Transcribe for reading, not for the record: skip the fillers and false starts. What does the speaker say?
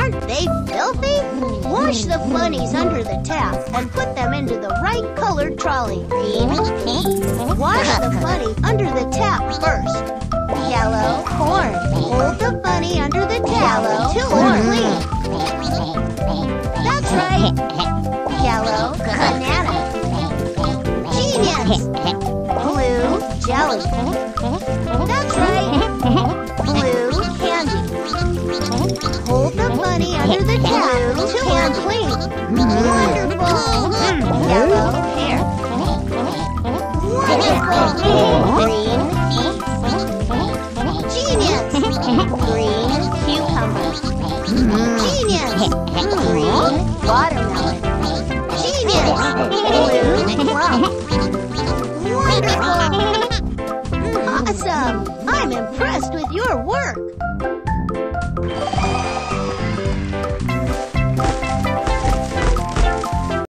Aren't they filthy? Wash the bunnies under the tap and put them into the right colored trolley. Green, wash the bunny under the tap first. Yellow, corn. Hold the bunny under the tap until it's clean. That's right. Yellow, banana. Genius. Blue, jelly. That's right. Blue, candy. Hold the bunny under the tap until it's clean. Wonderful. Yellow, pear. Wonderful. Green, peas. Genius. Green, cucumber. Genius. Green, watermelon.